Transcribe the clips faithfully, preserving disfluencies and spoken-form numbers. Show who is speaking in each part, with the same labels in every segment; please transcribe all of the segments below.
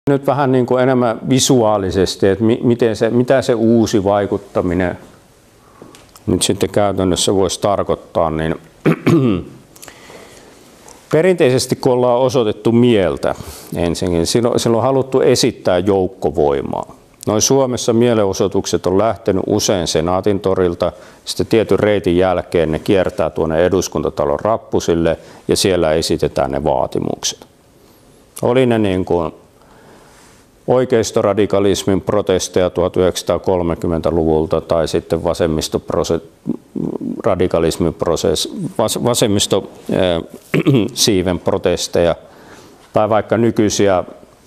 Speaker 1: Nyt vähän niin kuin enemmän visuaalisesti, että miten se, mitä se uusi vaikuttaminen nyt sitten käytännössä voisi tarkoittaa, niin perinteisesti kun ollaan osoitettu mieltä ensinnäkin, silloin, silloin on haluttu esittää joukkovoimaa. Noin Suomessa mielenosoitukset on lähtenyt usein Senaatintorilta, sitten tietyn reitin jälkeen ne kiertää tuonne Eduskuntatalon rappusille ja siellä esitetään ne vaatimukset. Oli ne niin kuin oikeistoradikalismin protesteja tuhatyhdeksänsataakolmekymmentäluvulta tai sitten vasemmistoradikalismin vasemmistosiiven protesteja tai vaikka nykyisiä,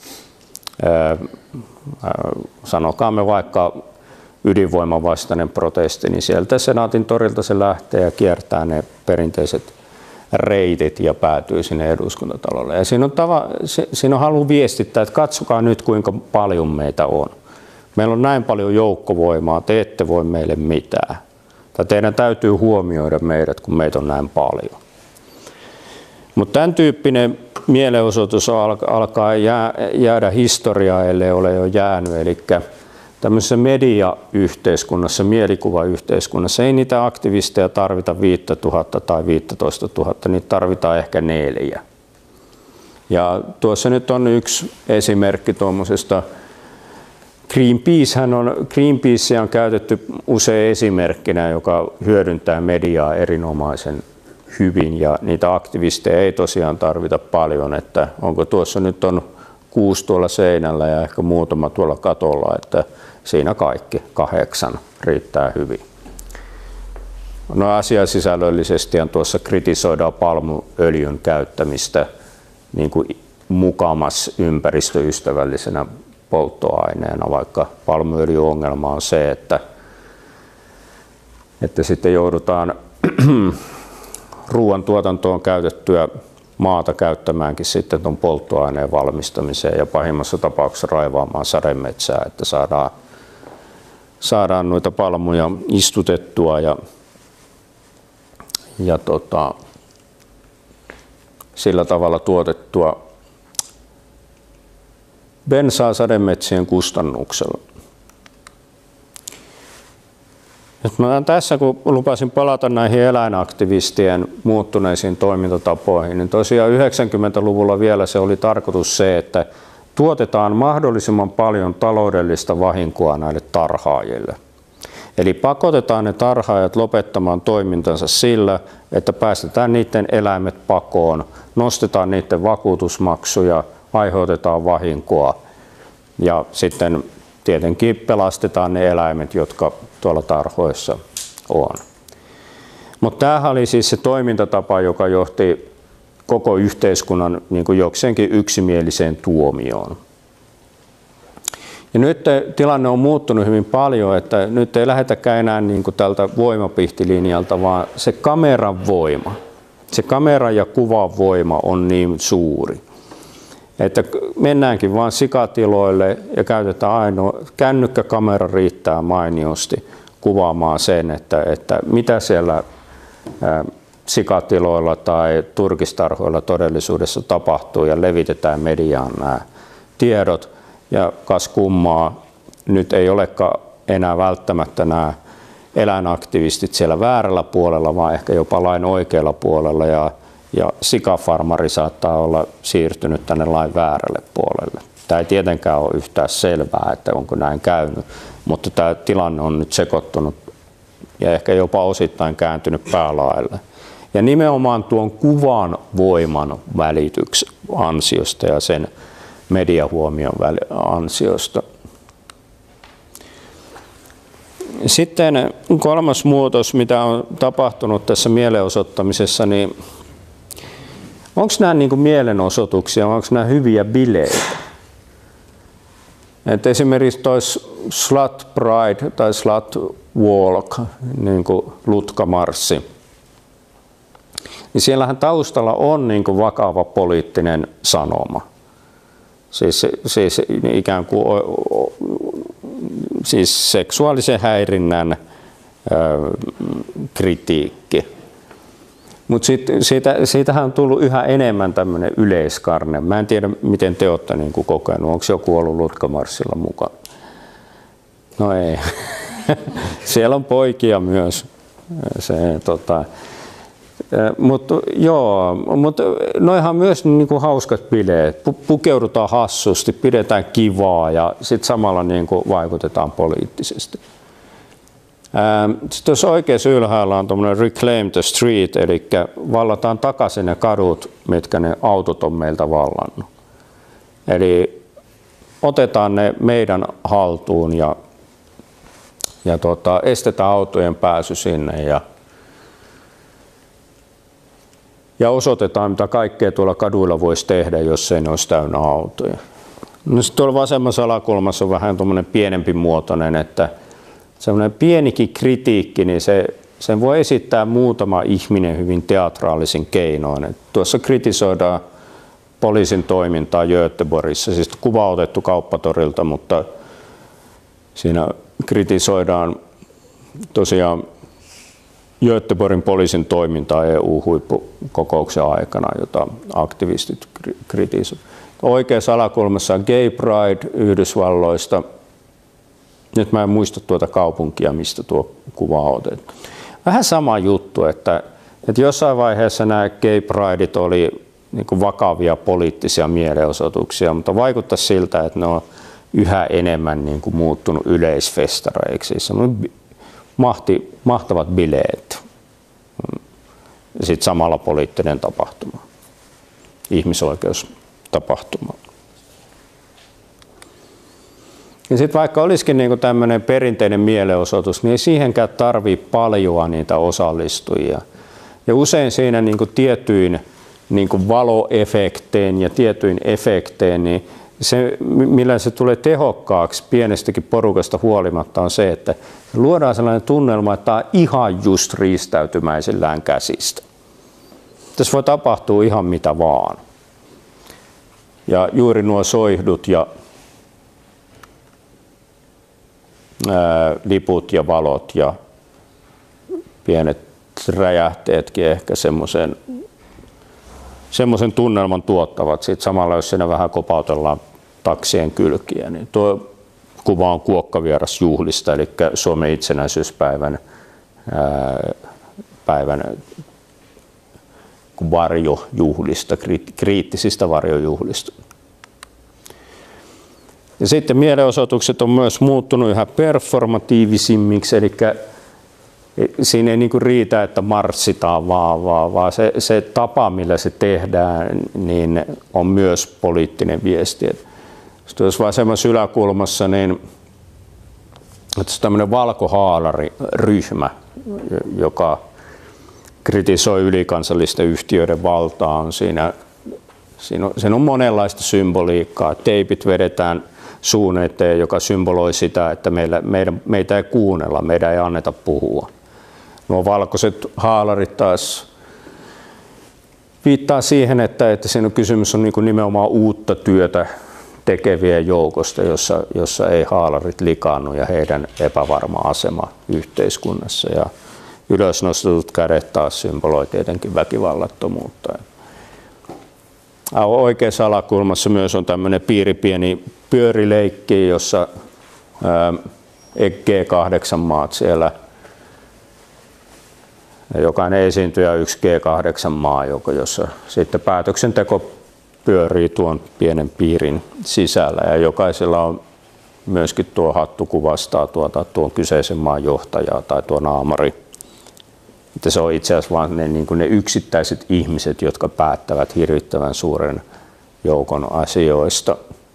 Speaker 1: sanokaamme vaikka ydinvoiman vastainen protesti, niin sieltä Senaatin torilta se lähtee ja kiertää ne perinteiset reitit ja päätyy sinne Eduskuntatalolle. Ja siinä on, tava, siinä on halu viestittää, että katsokaa nyt kuinka paljon meitä on. Meillä on näin paljon joukkovoimaa, te ette voi meille mitään. Tai teidän täytyy huomioida meidät, kun meitä on näin paljon. Mutta tämän tyyppinen mielenosoitus alkaa jäädä historiaa, ellei ole jo jäänyt. Eli tämmöisessä mediayhteiskunnassa, mielikuvayhteiskunnassa ei niitä aktivisteja tarvita viisituhatta tai viisitoista tuhatta, niitä tarvitaan ehkä neljä. Ja tuossa nyt on yksi esimerkki tuommoisesta. Greenpeacehän on, Greenpeacea on käytetty usein esimerkkinä, joka hyödyntää mediaa erinomaisen hyvin ja niitä aktivisteja ei tosiaan tarvita paljon, että onko tuossa nyt on kuusi tuolla seinällä ja ehkä muutama tuolla katolla, että siinä kaikki, kahdeksan riittää hyvin. No asiasisällöllisesti tuossa kritisoidaan palmuöljyn käyttämistä niin kuin mukamas ympäristöystävällisenä polttoaineena, vaikka palmuöljyongelma on se, että, että sitten joudutaan ruoantuotantoon käytettyä maata käyttämäänkin sitten tuon polttoaineen valmistamiseen ja pahimmassa tapauksessa raivaamaan sademetsää, että saadaan, saadaan noita palmuja istutettua ja, ja tota, sillä tavalla tuotettua bensaa sademetsien kustannuksella. Nyt mä tässä, kun lupasin palata näihin eläinaktivistien muuttuneisiin toimintatapoihin, niin tosiaan yhdeksänkymmentäluvulla vielä se oli tarkoitus se, että tuotetaan mahdollisimman paljon taloudellista vahinkoa näille tarhaajille. Eli pakotetaan ne tarhaajat lopettamaan toimintansa sillä, että päästetään niiden eläimet pakoon, nostetaan niiden vakuutusmaksuja, aiheutetaan vahinkoa ja sitten tietenkin pelastetaan ne eläimet, jotka tuolla tarhoissa on. Mutta tämähän oli siis se toimintatapa, joka johti koko yhteiskunnan niin kuin jokseenkin yksimieliseen tuomioon. Ja nyt tilanne on muuttunut hyvin paljon, että nyt ei lähdetäkään enää niin kuin tältä voimapihtilinjalta, vaan se kameran voima, se kameran ja kuvan voima on niin suuri. Että mennäänkin vain sikatiloille ja käytetään ainoa, kännykkäkamera riittää mainiosti kuvaamaan sen, että, että mitä siellä ää, sikatiloilla tai turkistarhoilla todellisuudessa tapahtuu ja levitetään mediaan nämä tiedot. Ja kas kummaa, nyt ei olekaan enää välttämättä nämä eläinaktivistit siellä väärällä puolella, vaan ehkä jopa lain oikealla puolella. Ja Ja sikafarmari saattaa olla siirtynyt tänne lain väärälle puolelle. Tämä ei tietenkään ole yhtään selvää, että onko näin käynyt, mutta tämä tilanne on nyt sekoittunut ja ehkä jopa osittain kääntynyt päälaille. Ja nimenomaan tuon kuvan voiman välityksen ansiosta ja sen mediahuomion ansiosta. Sitten kolmas muutos, mitä on tapahtunut tässä mielenosoittamisessa, niin onko nämä niin kuin mielenosoituksia, onko nämä hyviä bileitä? Et esimerkiksi toi Slut Pride tai Slut Walk, niin kuin lutkamarssi, niin siellähän taustalla on niin kuin vakava poliittinen sanoma. Siis, siis ikään kuin siis seksuaalisen häirinnän ö, kritiikki. Mutta siitä, siitähän on tullut yhä enemmän tämmöinen yleiskarne. Mä en tiedä, miten te olette niin kuin kokenut. Onko joku ollut Lutkamarssilla mukaan? No ei. Siellä on poikia myös. Se, tota, mutta joo, mutta noihan myös niin kuin hauskat bileet. Pukeudutaan hassusti, pidetään kivaa ja sitten samalla niin kuin vaikutetaan poliittisesti. Sitten tuossa oikeassa ylhäällä on tuommoinen Reclaim the Street, eli vallataan takaisin ne kadut, mitkä ne autot on meiltä vallannut. Eli otetaan ne meidän haltuun ja, ja tota, estetään autojen pääsy sinne ja, ja osoitetaan, mitä kaikkea tuolla kaduilla voisi tehdä, jos ei ne olisi täynnä autoja. No, sitten tuolla vasemmassa alakulmassa on vähän tuommoinen pienempi muotoinen, että semmoinen pienikin kritiikki, niin se, sen voi esittää muutama ihminen hyvin teatraalisin keinoin. Et tuossa kritisoidaan poliisin toimintaa Göteborgissa, siis kuva otettu Kauppatorilta, mutta siinä kritisoidaan tosiaan Göteborgin poliisin toimintaa E U-huippukokouksen aikana, jota aktivistit kritisoivat. Oikeassa alakulmassa on Gay Pride Yhdysvalloista. Nyt mä en muista tuota kaupunkia, mistä tuo kuva on otettu. Vähän sama juttu, että, että jossain vaiheessa nämä gay prideit oli niin kuin vakavia poliittisia mielenosoituksia, mutta vaikuttaa siltä, että ne on yhä enemmän niin kuin muuttunut yleisfestareiksi. Semmoinen mahti, mahtavat bileet. Sitten samalla poliittinen tapahtuma, ihmisoikeustapahtuma. Ja sitten vaikka olisikin niinku tämmöinen perinteinen mielenosoitus, niin ei siihenkään tarvitse paljoa niitä osallistujia. Ja usein siinä niinku tietyin niinku valoefektein ja tietyin efektein, niin se, millä se tulee tehokkaaksi pienestäkin porukasta huolimatta, on se, että luodaan sellainen tunnelma, että tämä on ihan just riistäytymäisillään käsistä. Tässä voi tapahtua ihan mitä vaan. Ja juuri nuo soihdut ja ää, liput ja valot ja pienet räjähteetkin ehkä semmoisen semmoisen tunnelman tuottavat. Sitten samalla, jos siinä vähän kopautellaan taksien kylkiä, niin tuo kuva on kuokkavierasjuhlista, eli Suomen itsenäisyyspäivän ää, päivän varjojuhlista, kriittisistä varjojuhlista. Ja sitten mielenosoitukset on myös muuttunut yhä performatiivisimmiksi, eli siinä ei niinku riitä, että marssitaan vaan, vaan, vaan se, se tapa, millä se tehdään, niin on myös poliittinen viesti. Sitten jos vasemmassa yläkulmassa, niin että se on tämmöinen valkohaalariryhmä, joka kritisoi ylikansallisten yhtiöiden valtaa. On siinä, siinä, on, siinä on monenlaista symboliikkaa. Teipit vedetään suun eteen, joka symboloi sitä, että meillä, meidän, meitä ei kuunnella, meidän ei anneta puhua. Nuo valkoiset haalarit taas viittaa siihen, että, että siinä kysymys on niin kuin nimenomaan uutta työtä tekevien joukosta, jossa, jossa ei haalarit likaannu ja heidän epävarma asema yhteiskunnassa. Ja ylösnostetut kädet taas symboloi tietenkin väkivallattomuutta. Oikeassa alakulmassa myös on tämmöinen piiripieni pyörileikki, jossa G kahdeksan maat siellä, jokainen esiintyjä yksi G kahdeksan maa, jossa sitten päätöksenteko pyörii tuon pienen piirin sisällä ja jokaisella on myöskin tuo hattu kuvastaa tuota, tuon kyseisen maan johtajaa tai tuo naamari. Että se on itse asiassa vain ne, niin kuin ne yksittäiset ihmiset, jotka päättävät hirvittävän suuren joukon asioista.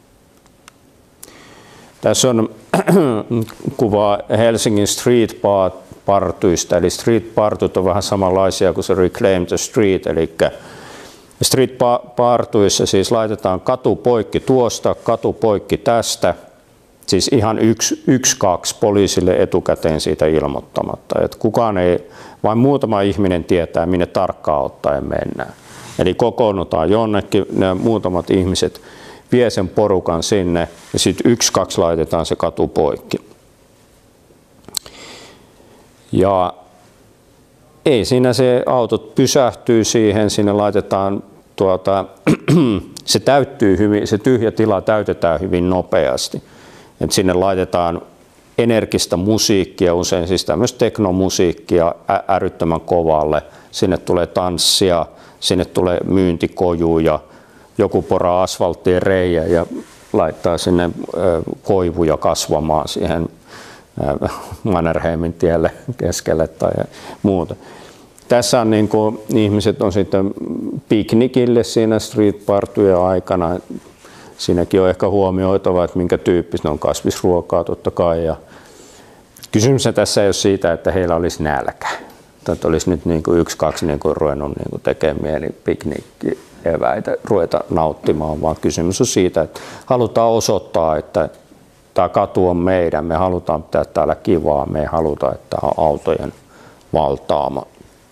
Speaker 1: Tässä on kuva Helsingin street partuista, eli street partut on vähän samanlaisia kuin se Reclaim the Street, eli street partuissa siis laitetaan katu poikki tuosta, katu poikki tästä, siis ihan yksi, yksi kaksi poliisille etukäteen siitä ilmoittamatta, että kukaan ei, vain muutama ihminen tietää, minne tarkkaan ottaen mennään. Eli kokoonnutaan jonnekin, ne muutamat ihmiset vie sen porukan sinne ja sitten yksi, kaksi laitetaan se katu poikki. Ja ei siinä se autot pysähtyy siihen, sinne laitetaan tuota, se täyttyy hyvin, se tyhjä tila täytetään hyvin nopeasti. Et sinne laitetaan energistä musiikkia, usein siis tämmöistä teknomusiikkia älyttömän kovalle. Sinne tulee tanssia, sinne tulee myyntikojuja, joku poraa asfalttiin reiä ja laittaa sinne koivuja kasvamaan siihen Mannerheimin tielle keskelle tai muuta. Tässä on niin kuin, ihmiset on sitten piknikille siinä street partyjen aikana. Siinäkin on ehkä huomioitava, että minkä tyyppistä on kasvisruokaa totta kai. Ja kysymys tässä ei ole siitä, että heillä olisi nälkä. Että olisi nyt niin kuin yksi, kaksi niin kuin ruvennut niin kuin tekemään mieli piknikkieväitä, ruveta nauttimaan, vaan kysymys on siitä, että halutaan osoittaa, että tämä katu on meidän, me halutaan pitää täällä kivaa, me ei haluta, että tämä on autojen valtaama.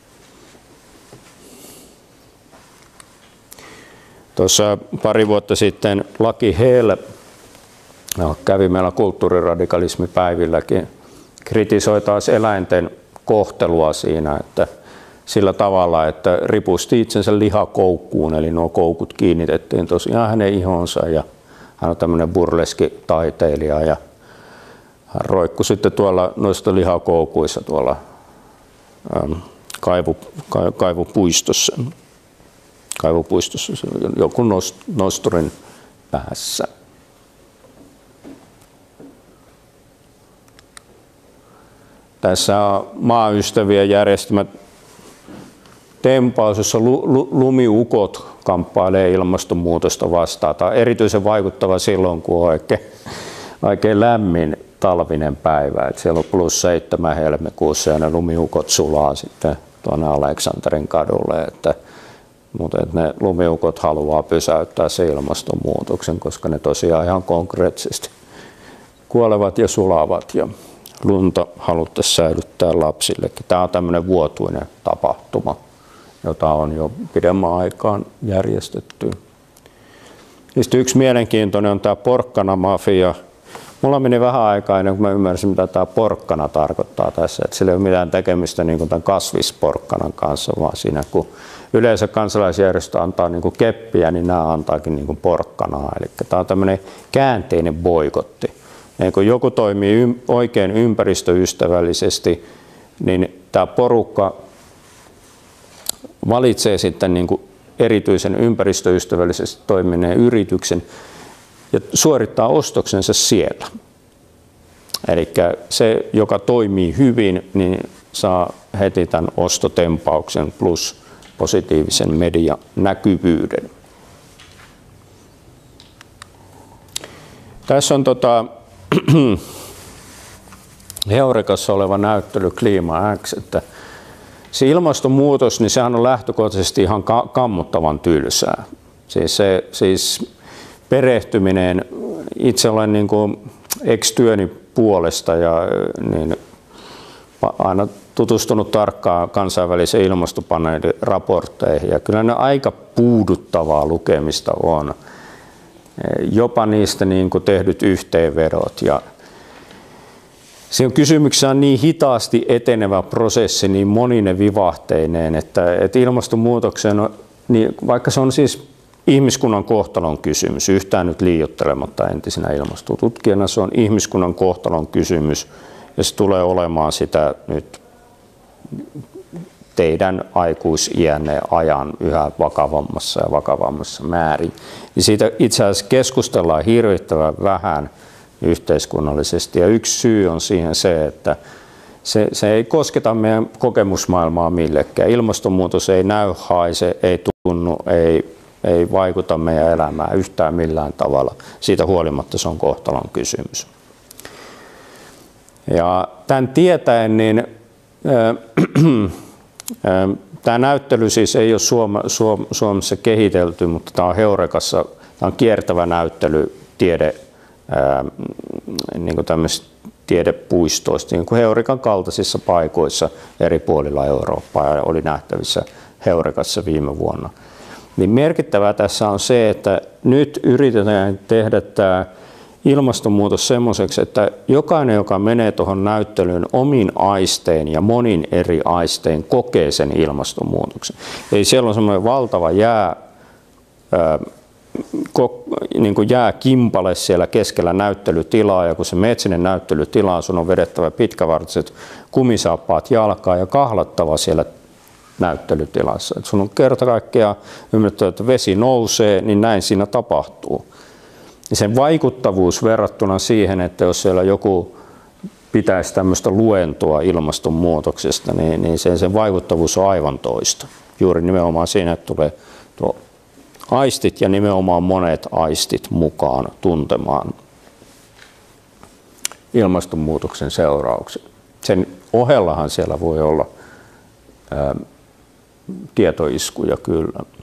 Speaker 1: Tuossa pari vuotta sitten Lucky Hale kävi meillä kulttuuriradikalismipäivilläkin, kritisoi taas eläinten kohtelua siinä, että sillä tavalla, että ripusti itsensä lihakoukkuun, eli nuo koukut kiinnitettiin tosiaan hänen ihonsa ja hän on tämmöinen burleski-taiteilija ja hän roikkui sitten tuolla noista lihakoukuissa tuolla ähm, kaivu, ka, kaivupuistossa. Kaivupuistossa joku nosturin päässä. Tässä on maaystävien järjestämät tempaus, jossa lumiukot kamppailee ilmastonmuutosta vastaan. Tämä on erityisen vaikuttava silloin, kun on oikein, oikein lämmin talvinen päivä. Että siellä on plus seitsemän helmikuussa ja ne lumiukot sulaa sitten tuonne Aleksanterin kadulle. Että, mutta että ne lumiukot haluaa pysäyttää se ilmastonmuutoksen, koska ne tosiaan ihan konkreettisesti kuolevat ja sulavat. Ja lunta haluttaisiin säilyttää lapsillekin. Tämä on tämmöinen vuotuinen tapahtuma, jota on jo pidemmän aikaan järjestetty. Sitten yksi mielenkiintoinen on tämä porkkanamafia. Mulla meni vähän aikaa ennen kuin mä ymmärsin, mitä tämä porkkana tarkoittaa tässä. Että sillä ei ole mitään tekemistä niin kuin tämän kasvisporkkanan kanssa, vaan siinä kun yleensä kansalaisjärjestö antaa niin kuin keppiä, niin nämä antaakin niin kuin porkkanaa. Eli tämä on tämmöinen käänteinen boikotti. Ja kun joku toimii oikein ympäristöystävällisesti, niin tämä porukka valitsee sitten niin kuin erityisen ympäristöystävällisesti toimineen yrityksen ja suorittaa ostoksensa siellä. Eli se, joka toimii hyvin, niin saa heti tämän ostotempauksen plus positiivisen median näkyvyyden. Tässä on tota, Heurekassa oleva näyttely Klima X, että se ilmastonmuutos, niin sehän on lähtökohtaisesti ihan ka kammottavan tylsää. Siis, se, siis perehtyminen, itse olen niin kuin ex-työni puolesta ja niin aina tutustunut tarkkaan kansainvälisen ilmastopaneelin raportteihin ja kyllä ne aika puuduttavaa lukemista on. Jopa niistä niin kuin tehdyt yhteenvedot. Ja siinä on kysymyksessä on niin hitaasti etenevä prosessi, niin monine vivahteineen, että, että ilmastonmuutoksen, niin vaikka se on siis ihmiskunnan kohtalon kysymys, yhtään nyt liioittelematta entisenä ilmastotutkijana, se on ihmiskunnan kohtalon kysymys ja se tulee olemaan sitä nyt teidän aikuisiänne ajan yhä vakavammassa ja vakavammassa määrin. Ja siitä itse asiassa keskustellaan hirvittävän vähän yhteiskunnallisesti ja yksi syy on siihen se, että se, se ei kosketa meidän kokemusmaailmaa millekään. Ilmastonmuutos ei näy, haise, ei tunnu, ei, ei vaikuta meidän elämään yhtään millään tavalla. Siitä huolimatta se on kohtalon kysymys. Ja tämän tietäen, niin äh, tämä näyttely siis ei ole Suoma, Suom, Suomessa kehitelty, mutta tämä on Heurekassa, tämä on kiertävä näyttely tiede, ää, niin kuin tämmöisistä tiedepuistoista, niin kuin Heurekan kaltaisissa paikoissa eri puolilla Eurooppaa ja oli nähtävissä Heurekassa viime vuonna. Niin merkittävää tässä on se, että nyt yritetään tehdä tämä ilmastonmuutos semmoiseksi, että jokainen, joka menee tuohon näyttelyyn omin aistein ja monin eri aistein, kokee sen ilmastonmuutoksen. Eli siellä on semmoinen valtava jää, ää, ko, niin kuin jääkimpale siellä keskellä näyttelytilaa, ja kun se menet sinne näyttelytilaan, sun on vedettävä pitkävartiset kumisaappaat jalkaan ja kahlattava siellä näyttelytilassa. Et sun on kerta kaikkiaan ymmärrettävä, että vesi nousee, niin näin siinä tapahtuu. Ja sen vaikuttavuus verrattuna siihen, että jos siellä joku pitäisi tämmöistä luentoa ilmastonmuutoksesta, niin, niin sen, sen vaikuttavuus on aivan toista. Juuri nimenomaan siinä, että tulee tuo aistit ja nimenomaan monet aistit mukaan tuntemaan ilmastonmuutoksen seurauksia. Sen ohellahan siellä voi olla ää, tietoiskuja kyllä.